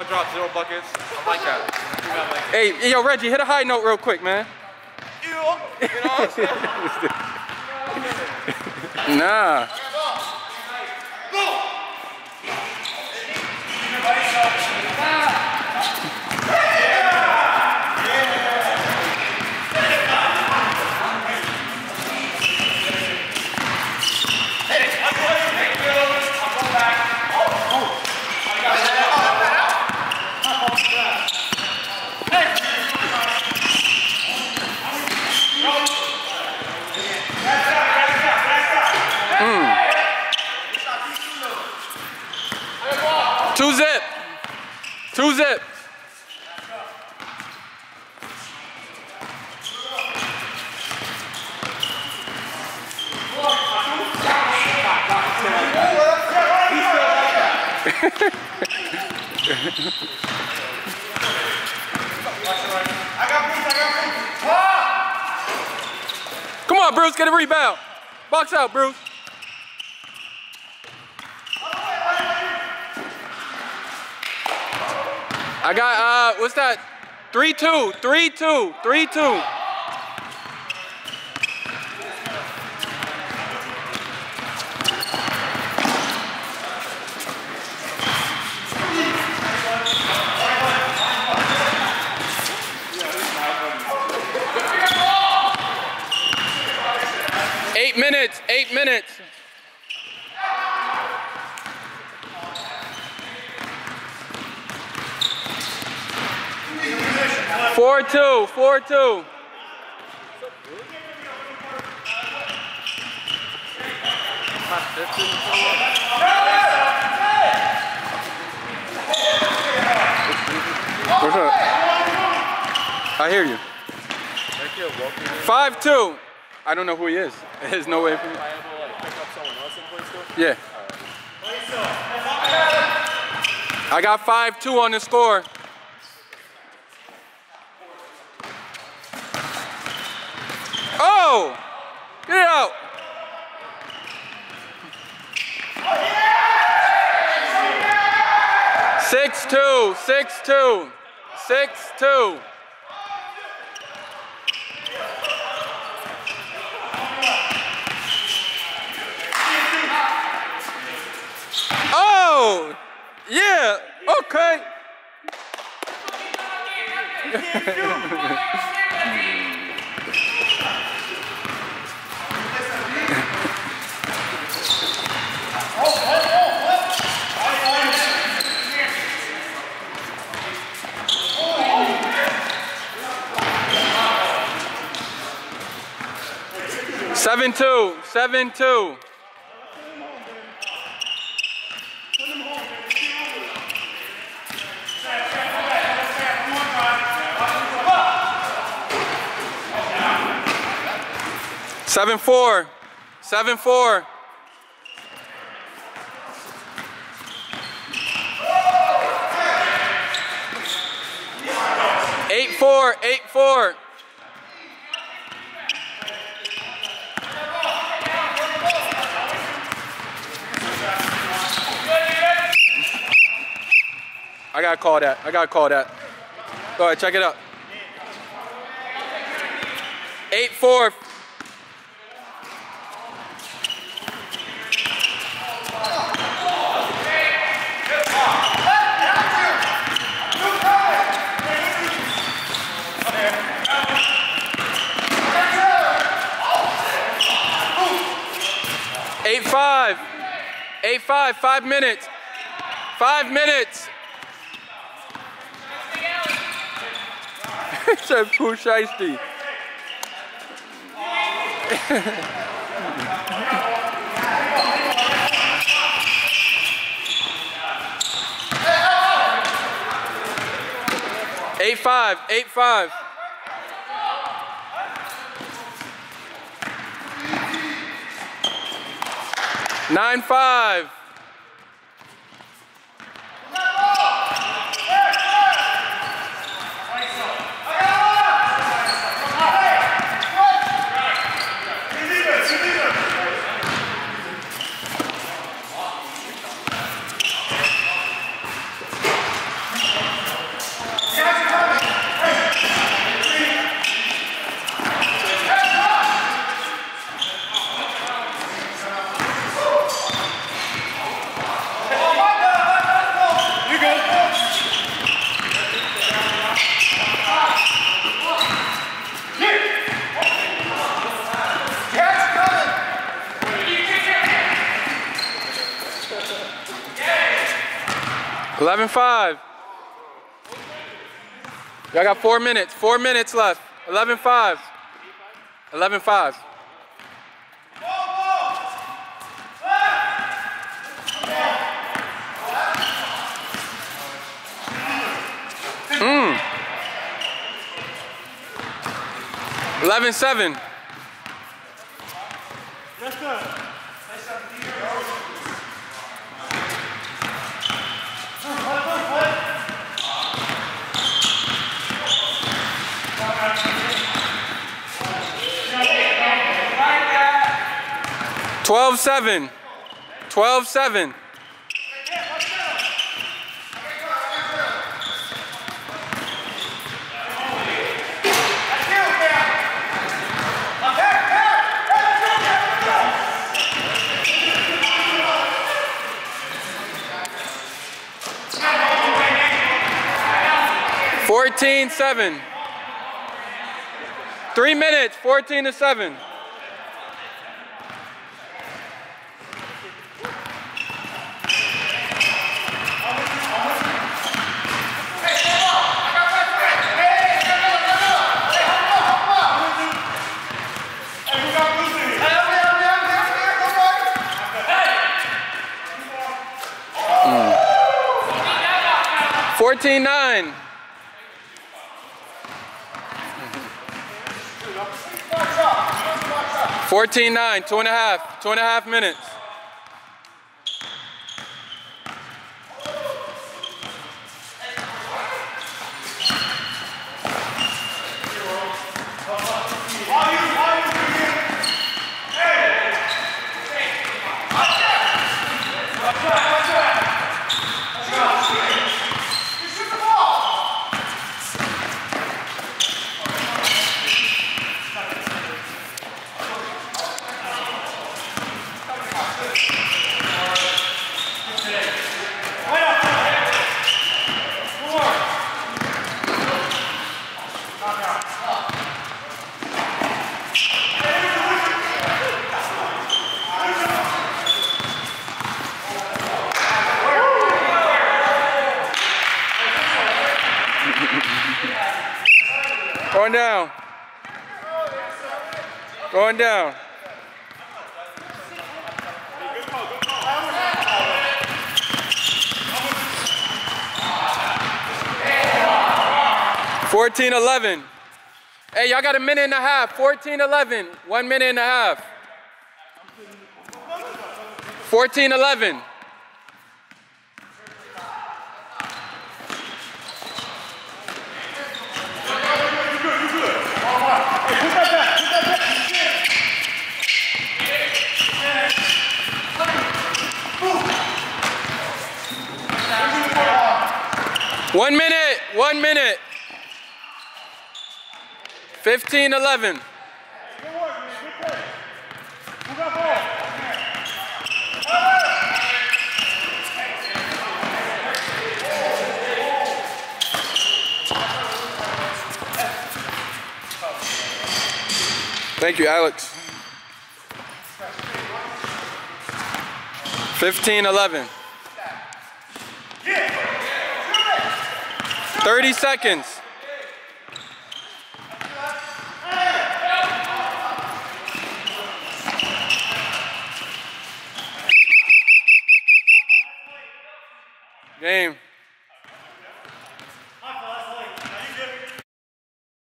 Drop 0 buckets. I like that. Hey, yo, Reggie, hit a high note real quick, man. You know what I'm saying? Nah. Two zip. Two zip. Come on, Bruce, get a rebound. Box out, Bruce. I got, what's that? 3-2, 3-2, 3-2. Eight minutes. 4-2, 4-2. What's up? I hear you. 5-2. I don't know who he is. There's no way for me. Yeah. I got 5-2 on the score. Oh! Get it out! Six two, 6-2, 6-2. Oh! Yeah! Okay! 7-2, 7-2. Seven four. 7-4. Eight four. I gotta call that. Go ahead, check it out. 8-4. Eight five, 5 minutes. 5 minutes. It said Pooh Shiesty. Eight five. 9-5. 11-5. Y'all got 4 minutes. 4 minutes left. 11-5. 11-5. Mm. 11-7. That's good. 12-7. 12-7. $14-7. 3 minutes, 14-7. Mm. 14-9. 14-9, 2.5 minutes. Going down. Going down. $14-11. Hey, y'all got a minute and a half. 14-11. 1 minute and a half. 14-11. One minute. 15-11. Thank you, Alex. 15-11. 30 seconds. Game.